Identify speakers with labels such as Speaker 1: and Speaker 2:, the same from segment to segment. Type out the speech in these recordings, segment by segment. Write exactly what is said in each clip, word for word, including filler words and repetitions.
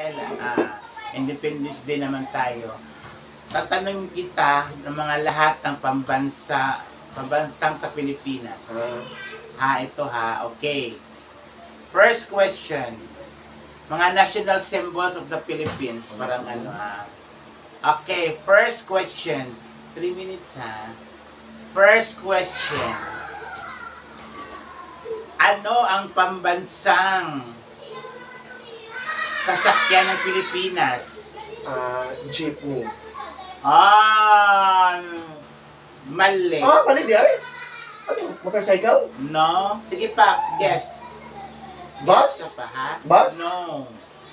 Speaker 1: uh, Independence Day naman tayo. Tatanungin kita ng mga lahat ng pambansa, pambansang sa Pilipinas.
Speaker 2: Uh,
Speaker 1: ha, ito ha, okay. First question. Mga national symbols of the Philippines. Parang ano ha. Okay, first question. Three minutes ha. First question. Ano ang pambansang sasakyan ng Pilipinas?
Speaker 2: uh, jeepney.
Speaker 1: Ah, mali.
Speaker 2: Ah, mali di ay? Ano? Motorcycle?
Speaker 1: No. Sige pa, guest.
Speaker 2: Bus?
Speaker 1: Guest ka pa, ha?
Speaker 2: Bus?
Speaker 1: No.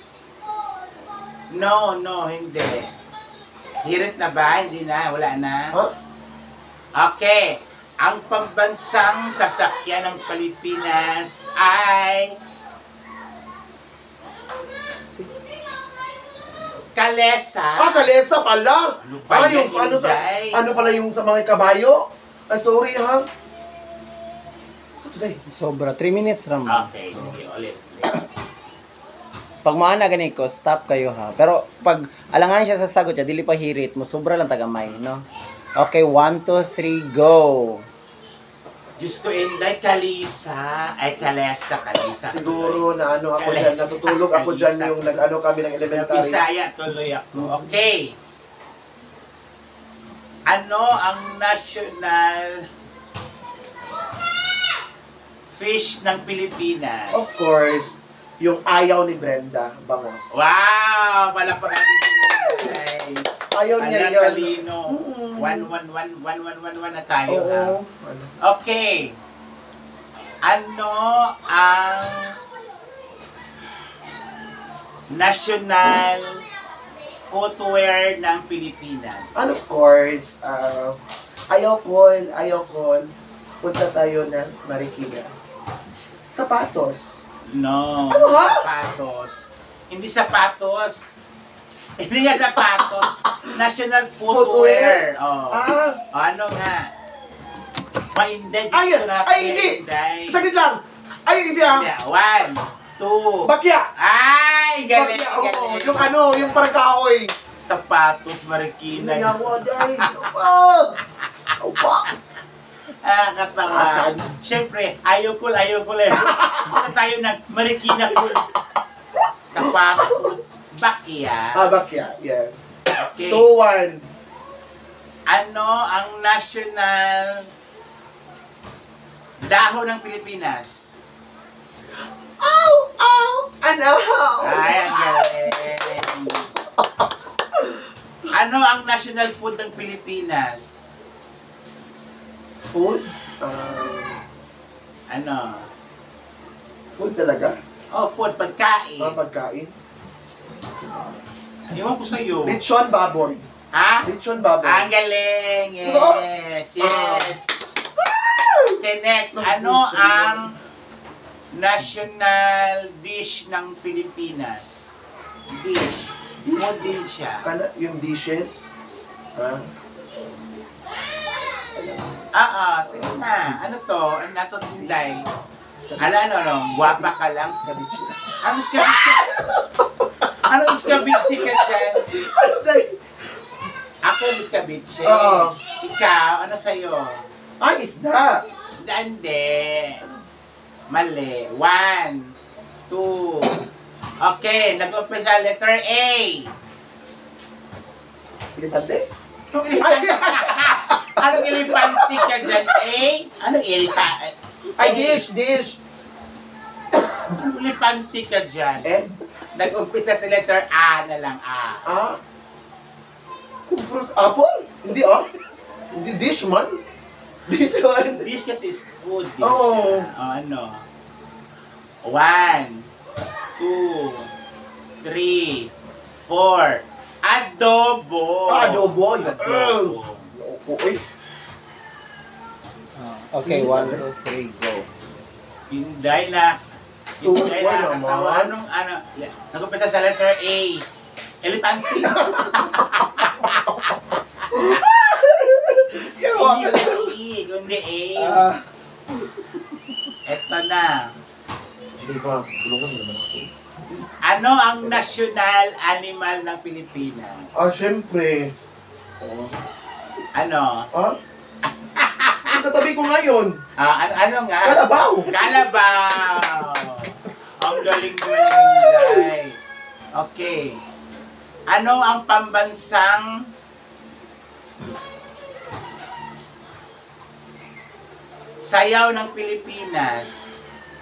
Speaker 1: No, no, hindi. Hirit na ba? Hindi na? Wala na?
Speaker 2: Huh?
Speaker 1: Okay. Ang pambansang sasakyan ng Pilipinas ay Kalesa.
Speaker 2: Ah, kalesa pala.
Speaker 1: Ano ba
Speaker 2: ah,
Speaker 1: yan,
Speaker 2: yung ano sa
Speaker 1: Inday?
Speaker 2: ano pala yung sa mga kabayo? Ah, sorry ha. So today.
Speaker 3: Sobra. three minutes ram.
Speaker 1: Okay, sige, ulit. ulit.
Speaker 3: Pag maana gani ko, stop kayo ha. Pero pag alangan siya sa sagot niya, dili pa hirit mo, sobra lang tagamay, no? Okay, one, two, three, go.
Speaker 1: Diyos ko, Inday, Kalisa. Ay, Kalesa, Kalisa.
Speaker 2: Siguro na ano ako
Speaker 1: Kalesa,
Speaker 2: dyan, natutulog ako dyan
Speaker 1: kalisa.
Speaker 2: yung nag-ano kami ng elementary.
Speaker 1: Bisaya, tuloy ako. Okay. Ano ang national fish ng Pilipinas?
Speaker 2: Of course, yung ayaw ni Brenda, bangos.
Speaker 1: Wow! Palapag natin si Inday.
Speaker 2: Ayaw niya
Speaker 1: Alam,
Speaker 2: yan.
Speaker 1: talino. One, one, one, one, one, one, one na tayo.
Speaker 2: Oo.
Speaker 1: Ha?
Speaker 2: Ano?
Speaker 1: Okay. Ano ang national footwear ng Pilipinas?
Speaker 2: And of course, uh, ayaw call, ayaw call, punta tayo ng Marikina. Sapatos.
Speaker 1: No.
Speaker 2: Ano ha?
Speaker 1: Sapatos. Hindi sapatos. Hindi nga sapatos. National footwear.
Speaker 2: Footwear?
Speaker 1: Oh.
Speaker 2: Ah,
Speaker 1: Ano nga? Mainday.
Speaker 2: ay,
Speaker 1: Gusto natin.
Speaker 2: ay, hindi.
Speaker 1: Inday.
Speaker 2: Saglit lang. Ay, hindi ah.
Speaker 1: Yeah, One, two.
Speaker 2: Bakya.
Speaker 1: Ay, galing,
Speaker 2: Bakya, oo.
Speaker 1: galing.
Speaker 2: Yung ano, yung parang kahoy.
Speaker 1: Sapatos, Marikina.
Speaker 2: Hindi ako, day. Oh! Opa.
Speaker 1: Ah, katawa.
Speaker 2: Asan?
Speaker 1: Siyempre, ayaw ko, ayaw ko lang. Ano tayo nag Marikina ko. Sapatos. Bakya.
Speaker 2: Ah, bakya, yes.
Speaker 1: Okay.
Speaker 2: two one.
Speaker 1: Ano ang national dahon ng Pilipinas?
Speaker 2: Ow! Ow! Ano?
Speaker 1: Ay, ang galing. Ano ang national food ng Pilipinas?
Speaker 2: Food? Um,
Speaker 1: Ano?
Speaker 2: food talaga?
Speaker 1: Oh, food, pagkain.
Speaker 2: Mga pagkain?
Speaker 1: Iwan ko sa'yo.
Speaker 2: Lechon baboy.
Speaker 1: Ha?
Speaker 2: Lechon baboy.
Speaker 1: Ang galing! Yes! Yes! Okay, next. Ano ang national dish ng Pilipinas? Dish. Food din siya.
Speaker 2: Ano, yung dishes? Ha?
Speaker 1: Ah, ah, sige na. Ano to? Ano na to, Tinday? Ala, ano, no? Guwapa ka lang.
Speaker 2: Scabichi.
Speaker 1: Ano iskabichi? Ano iskabichi ka dyan?
Speaker 2: Ano day?
Speaker 1: Ako iskabichi.
Speaker 2: Oo.
Speaker 1: Ikaw, ano sa'yo?
Speaker 2: Ay, isda.
Speaker 1: Hindi. Mali. One, two. Okay, nag-umpisa letter A.
Speaker 2: Pilipante?
Speaker 1: Anong ilipante ka dyan, A? Anong ilipante?
Speaker 2: Ay, dish, dish.
Speaker 1: Anong ilipante ka dyan?
Speaker 2: Eh?
Speaker 1: Nag-umpisa sa letter A na lang, A.
Speaker 2: Ah? Kung fruits, apple? Hindi ah. Hindi dish man. Dish man.
Speaker 1: Dish kasi is food. Dish.
Speaker 2: Oo.
Speaker 1: Oh, ano? One, two, three, four. Adobo.
Speaker 2: Ah, adobo.
Speaker 1: Adobo.
Speaker 2: Okay.
Speaker 3: Okay,
Speaker 2: Please,
Speaker 3: one,
Speaker 2: ano?
Speaker 3: two, three, go.
Speaker 1: Hinday na.
Speaker 2: Two,
Speaker 1: Hinday
Speaker 2: four
Speaker 1: na.
Speaker 2: naman.
Speaker 1: Katawa. Anong, ano? Nag-umpisa sa letter A. Elefante. Hindi siya E, kundi A.
Speaker 2: Ah.
Speaker 1: Eto na.
Speaker 2: Sige pa, tulungan mo naman ako.
Speaker 1: Ano ang national animal ng Pilipinas?
Speaker 2: Ah, syempre. Oh.
Speaker 1: Ano?
Speaker 2: Ah? Ang katabi ko ngayon.
Speaker 1: Ah, an- ano nga?
Speaker 2: Kalabaw.
Speaker 1: Kalabaw! Ang galing mo, Inday. Okay. Ano ang pambansang sayaw ng Pilipinas?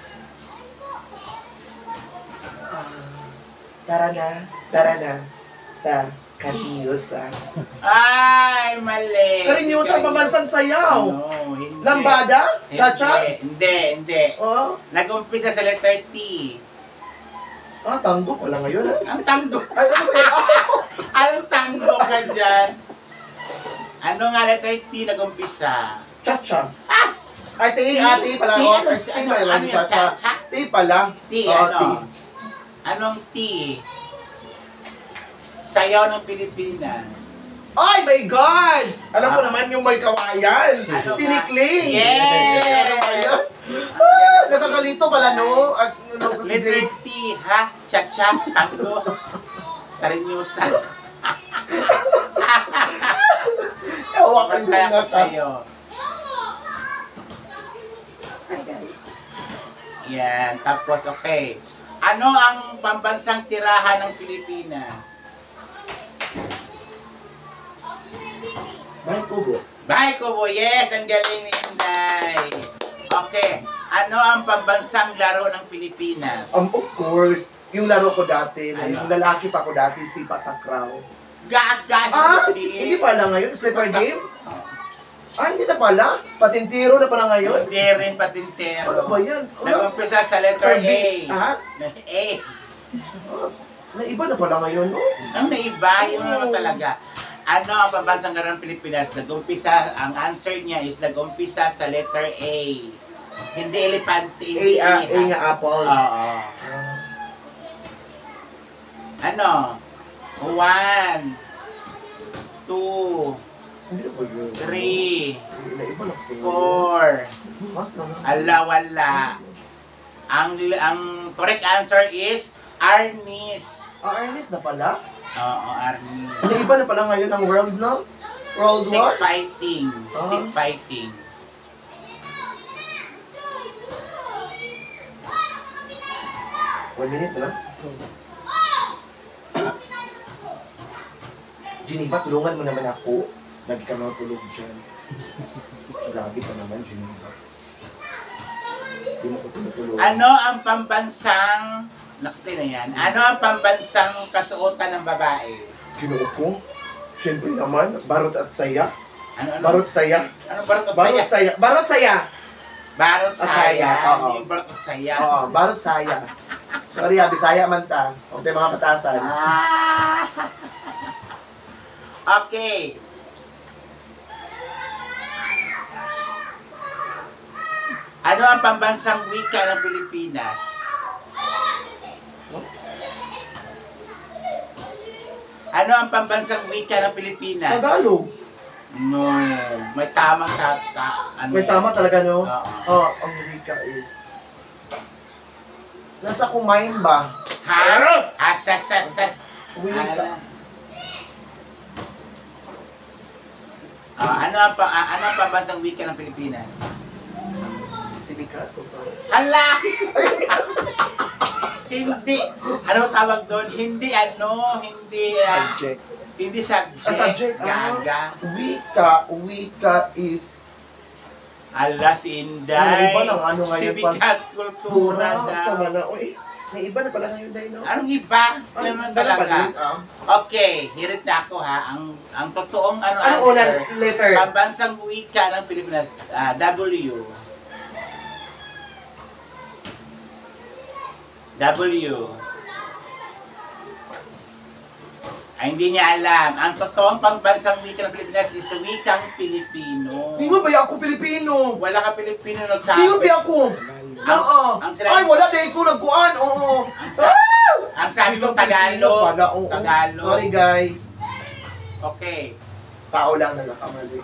Speaker 2: Tara na, tara na sa Karinyusa.
Speaker 1: Ay, mali.
Speaker 2: Karinyusa ang pambansang sayaw.
Speaker 1: No, hindi.
Speaker 2: Lambada? Cha-cha?
Speaker 1: Hindi, hindi.
Speaker 2: Oh.
Speaker 1: Nag-umpisa sa letter T.
Speaker 2: Ah, tango pala ngayon. Ah.
Speaker 1: Ang tango.
Speaker 2: Ay, ano ba yun?
Speaker 1: Anong tango ka dyan? Ano nga letter T nag-umpisa?
Speaker 2: Cha-cha.
Speaker 1: Ah!
Speaker 2: Ay, ti,
Speaker 1: T?
Speaker 2: ati pala.
Speaker 1: T?
Speaker 2: Oh,
Speaker 1: Ano-
Speaker 2: ay, si
Speaker 1: ano-
Speaker 2: pala
Speaker 1: ano
Speaker 2: ni
Speaker 1: yung
Speaker 2: cha-cha.
Speaker 1: cha-cha?
Speaker 2: Ti pala.
Speaker 1: T,
Speaker 2: Oh,
Speaker 1: ano?
Speaker 2: ti.
Speaker 1: Anong T? Sayaw ng Pilipinas.
Speaker 2: Ay, my God! Alam ko
Speaker 1: Ah.
Speaker 2: naman yung may kawayan.
Speaker 1: Ano ba?
Speaker 2: Tinikling.
Speaker 1: Yes!
Speaker 2: Ano ba yun? Ah, nakakalito pala, no? At, ano, kasi
Speaker 1: Letter
Speaker 2: di-
Speaker 1: T, ha? Cha-cha, tango, Karinyusa.
Speaker 2: Hawakan ko
Speaker 1: Kaya
Speaker 2: nga
Speaker 1: ko
Speaker 2: sa...
Speaker 1: sa'yo.
Speaker 2: Hi, guys.
Speaker 1: Yan. Tapos, okay. Ano ang pambansang tirahan ng Pilipinas?
Speaker 2: Bahay Kubo.
Speaker 1: Bahay Kubo, yes! Ang galing ni Inday. Okay. Ano ang pambansang laro ng Pilipinas?
Speaker 2: Um, of course, yung laro ko dati, na
Speaker 1: Ano?
Speaker 2: yung lalaki pa ko dati, si Patakraw.
Speaker 1: Gaga!
Speaker 2: Ah, hindi pala ngayon, slipper game? Ah, hindi na pala. Patintiro na pala ngayon.
Speaker 1: Hindi rin patintero.
Speaker 2: Ano ba yan? Ano?
Speaker 1: Nag-umpisa sa letter
Speaker 2: B.
Speaker 1: A.
Speaker 2: Ah?
Speaker 1: A.
Speaker 2: Ah, naiba na pala ngayon, no?
Speaker 1: Ang naiba, yung ano talaga. Ano ang pambansang laro ng Pilipinas? Nag-umpisa, ang answer niya is nag-umpisa sa letter A. Hindi elepante,
Speaker 2: A,
Speaker 1: hindi
Speaker 2: ah, A
Speaker 1: ha?
Speaker 2: nga apple.
Speaker 1: Oo. Ano? One, two,
Speaker 2: Hindi na ba yun?
Speaker 1: three,
Speaker 2: Hindi, naiba na kasi.
Speaker 1: four.
Speaker 2: Mas naman.
Speaker 1: Ala, wala. Ang, ang correct answer is Arnis.
Speaker 2: Ah, Ernest na pala?
Speaker 1: Oo, Arnis.
Speaker 2: Naiba na pala ngayon ang world, no? World
Speaker 1: Stick
Speaker 2: War?
Speaker 1: fighting. Stick
Speaker 2: Ah.
Speaker 1: fighting.
Speaker 2: One minute na lang. Geneva, tulungan mo naman ako. Lagi ka na tulog dyan. Grabe ka naman, Geneva. Hindi mo ko tinutulungan.
Speaker 1: Ano ang pambansang, nakapin na yan, ano ang pambansang kasuotan ng babae?
Speaker 2: Kinuo ko? Siyempre naman, barot at saya.
Speaker 1: Ano, ano?
Speaker 2: Barot saya.
Speaker 1: Ano barot at
Speaker 2: Barot
Speaker 1: saya?
Speaker 2: saya. Barot saya!
Speaker 1: Barot
Speaker 2: Ah,
Speaker 1: saya.
Speaker 2: saya, oo.
Speaker 1: Hindi yung barot at saya.
Speaker 2: Oo, barot saya. Sorry, ah, Bisaya man ta. Huwag tayo mga patasan.
Speaker 1: Ah. Okay. Ano ang pambansang wika ng Pilipinas? Ano ang pambansang wika ng Pilipinas?
Speaker 2: Tagalog.
Speaker 1: No. May tamang sa ta, ano
Speaker 2: May
Speaker 1: yan?
Speaker 2: tama talaga, no?
Speaker 1: Oo.
Speaker 2: Oo, ang wika is... Nasa kumain ba?
Speaker 1: Ha? Asas, asas.
Speaker 2: Wika.
Speaker 1: Ah, ano ang pa, ah, ano ang pambansang wika ng Pilipinas?
Speaker 2: Sibikat ko pa.
Speaker 1: Hala! Hindi. Ano tawag doon? Hindi ano, hindi ah,
Speaker 3: Subject.
Speaker 1: hindi subject.
Speaker 2: Ah, subject,
Speaker 1: Gaga.
Speaker 2: ah. Wika, wika is...
Speaker 1: Ala si Inday.
Speaker 2: Ano, iba ng ano ngayon,
Speaker 1: Sibikat kultura
Speaker 2: Tura, sa
Speaker 1: daw.
Speaker 2: mana. Uy, may iba na pala ngayon dahil, no?
Speaker 1: Anong iba?
Speaker 2: Ay,
Speaker 1: Naman
Speaker 2: dala pa
Speaker 1: talaga.
Speaker 2: din, ah.
Speaker 1: Okay, hirit na ako ha. Ang ang totoong ano
Speaker 2: Anong
Speaker 1: answer.
Speaker 2: unang letter?
Speaker 1: Pambansang wika ng Pilipinas, ah, W. W. Ay, hindi niya alam. Ang totoong pambansang wika ng Pilipinas is wikang Pilipino.
Speaker 2: Di mo ba ako Pilipino?
Speaker 1: Wala ka Pilipino
Speaker 2: Di
Speaker 1: nagsabi.
Speaker 2: mo ba ako?
Speaker 1: Ang-
Speaker 2: Oo.
Speaker 1: ang sinabi-
Speaker 2: Ay, wala dahil ko nagkuhan. Oo.
Speaker 1: Ang, sa- ang sabi mo
Speaker 2: Ikaw Pilipino
Speaker 1: Tagalog.
Speaker 2: pala, oo.
Speaker 1: Tagalog.
Speaker 2: Sorry, guys.
Speaker 1: Okay.
Speaker 2: Tao lang na nakamali.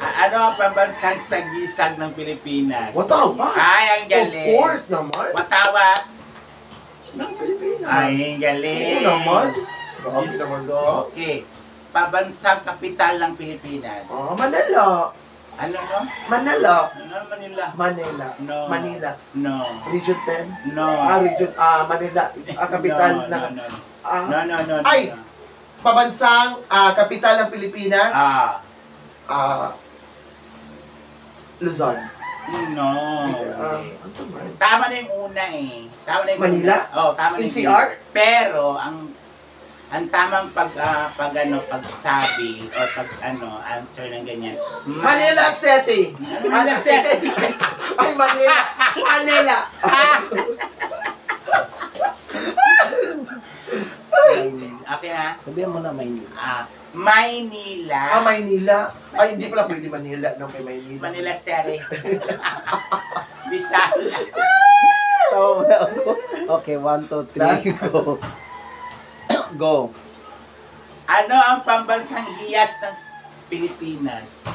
Speaker 1: A- ano ang pambansang sagisag ng Pilipinas?
Speaker 2: Watawa.
Speaker 1: Ay, ang
Speaker 2: Of
Speaker 1: galing.
Speaker 2: course naman.
Speaker 1: Watawa.
Speaker 2: Ng Pilipinas.
Speaker 1: Ay, ang galing.
Speaker 2: Oo naman. Grabe
Speaker 1: Yes.
Speaker 2: naman ka.
Speaker 1: Okay. Pabansang kapital ng Pilipinas.
Speaker 2: Ah, Manila.
Speaker 1: Ano no?
Speaker 2: Manila.
Speaker 1: Ano Manila?
Speaker 2: Manila.
Speaker 1: No.
Speaker 2: Manila.
Speaker 1: No.
Speaker 2: Region ten.
Speaker 1: No.
Speaker 2: Ah, region, ah, Manila is ang kapital
Speaker 1: no,
Speaker 2: ng,
Speaker 1: no, no, no.
Speaker 2: ah,
Speaker 1: No, no, no, no,
Speaker 2: Ay!
Speaker 1: no.
Speaker 2: pabansang ah, kapital ng Pilipinas,
Speaker 1: Ah.
Speaker 2: ah, Luzon.
Speaker 1: No.
Speaker 2: Ah,
Speaker 1: Okay.
Speaker 2: ano sa man?
Speaker 1: Tama na yung una eh. Tama na yung
Speaker 2: Manila?
Speaker 1: una. Oh, tama na
Speaker 2: N
Speaker 1: yung
Speaker 2: C R?
Speaker 1: una. Pero, ang ang tamang pag, ah, pag ano, pagsabi or pag ano, answer ng ganyan.
Speaker 2: Manila City.
Speaker 1: Manila City.
Speaker 2: Ay, Manila. Manila.
Speaker 1: Okay na?
Speaker 3: Sabihan mo na Maynila.
Speaker 1: Ah, Maynila.
Speaker 2: Ah, Maynila. Ay, hindi pala pwede Manila. No, kay Maynila.
Speaker 1: Manila City. Bisaya.
Speaker 3: Tawa mo na ako. Okay, one, two, three,
Speaker 2: Last.
Speaker 3: go. Go.
Speaker 1: Ano ang pambansang hiyas ng Pilipinas?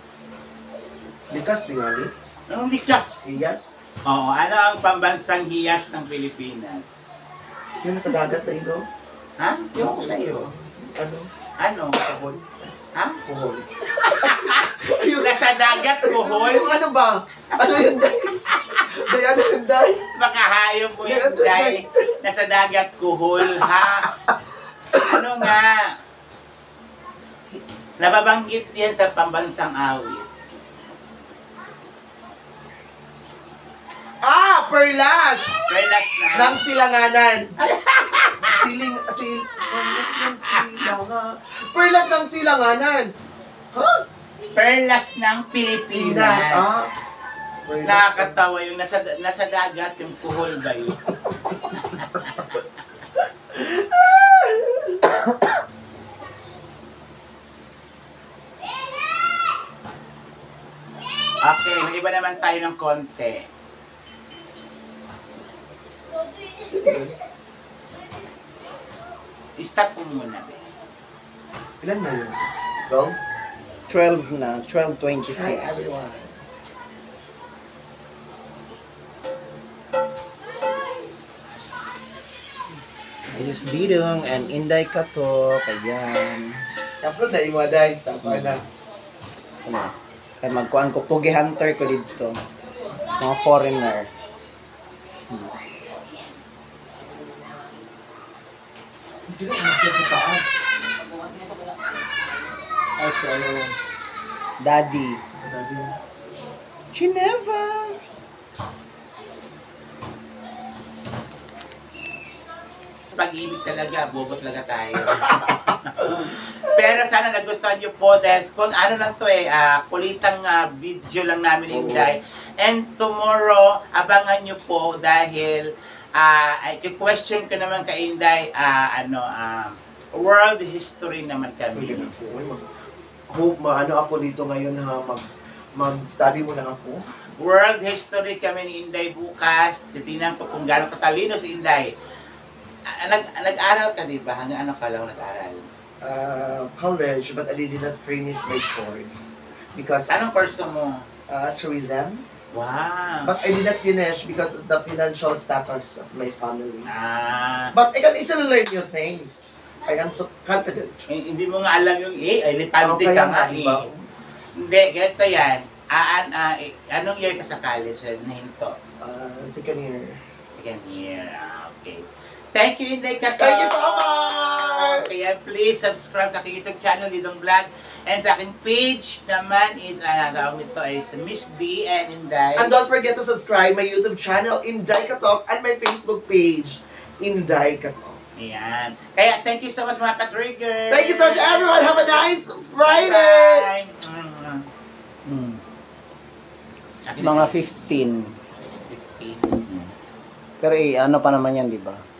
Speaker 2: Likas tingali.
Speaker 1: Anong likas?
Speaker 2: Iyas.
Speaker 1: Oo, ano ang pambansang hiyas ng Pilipinas?
Speaker 2: Yung nasa dagat na ino.
Speaker 1: Ha? Yung ko sa'yo.
Speaker 2: Ano?
Speaker 1: Ano?
Speaker 2: Kuhol.
Speaker 1: Ha?
Speaker 2: Kuhol.
Speaker 1: Nasa dagat, kuhol?
Speaker 2: Yung ano ba? Ano yun, Day? Day, ano yun, Day?
Speaker 1: Baka hayop mo yung day. Nasa dagat, kuhol, ha? Ano nga? Nababanggit yan sa pambansang awit.
Speaker 2: Ah! Perlas!
Speaker 1: Relax na.
Speaker 2: Nang silanganan. Siling, sil, perlas ng silanganan. Perlas ng silanganan. Ha?
Speaker 1: Perlas ng Pilipinas.
Speaker 2: Pinas, ah. Perlas ng-
Speaker 1: Nakakatawa yung nasa, nasa dagat, yung kuhol ba yun? Okay, may iba naman tayo ng konti.
Speaker 2: Sige.
Speaker 1: Stop mo muna, be.
Speaker 2: Ilan na yun? twelve?
Speaker 3: twelve na. twelve
Speaker 2: Hi,
Speaker 3: twenty-six.
Speaker 2: everyone.
Speaker 3: Ayos didong and Inday Katok. Ayan.
Speaker 2: Upload na imo, Day. Sapa na.
Speaker 3: Ano? Kaya magkuhan ko. Pugi hunter ko dito. Mga foreigner.
Speaker 2: Sino ang mag sa taas? Ay, siya yun.
Speaker 3: Daddy.
Speaker 2: Sa daddy.
Speaker 3: Geneva.
Speaker 1: Pag-ibig talaga, bobo talaga tayo. Pero sana nagustuhan nyo po dahil kung ano lang to eh, ah, kulitang ah, video lang namin Inday. And tomorrow, abangan nyo po dahil ah, ay question ko naman kay Inday, ah, ano, ah, world history naman kami.
Speaker 2: Hope maano ako dito ngayon ha, mag mag-study muna ako.
Speaker 1: World history kami ni Inday bukas. Titingnan ko kung gaano katalino si Inday. Ah, Nag, nag-aral ka, di ba? Hanggang ano ka lang nag-aral?
Speaker 2: Uh, college, but I did not finish my course because
Speaker 1: Anong course mo?
Speaker 2: uh, tourism.
Speaker 1: Wow!
Speaker 2: But I did not finish because of the financial status of my family.
Speaker 1: Ah,
Speaker 2: But I can easily learn new things. I am so confident.
Speaker 1: eh, hindi mo nga alam yung eh, ay litante
Speaker 2: Ano
Speaker 1: ka
Speaker 2: kaya
Speaker 1: nga
Speaker 2: nga, diba?
Speaker 1: eh. Hindi, ganito yan. Ah, ah, eh, anong year ka sa college na nahinto?
Speaker 2: Uh, second year.
Speaker 1: Second year. Ah, okay. Thank you, Inday Kato.
Speaker 2: Thank you so much!
Speaker 1: Kaya please subscribe sa aking YouTube channel, Didong Vlog. And sa aking page naman is, ah, tawag nito is Miss D and Inday.
Speaker 2: And don't forget to subscribe my YouTube channel, Inday Katok, and my Facebook page, Inday Katok.
Speaker 1: Ayan. Kaya thank you so much mga ka-trigger.
Speaker 2: Thank you so much, everyone. Have a nice Friday!
Speaker 1: Bye! Mm.
Speaker 3: Hmm.
Speaker 1: Akin
Speaker 3: Mga
Speaker 1: din.
Speaker 3: fifteen.
Speaker 1: fifteen.
Speaker 3: Pero eh, ano pa naman yan, di ba?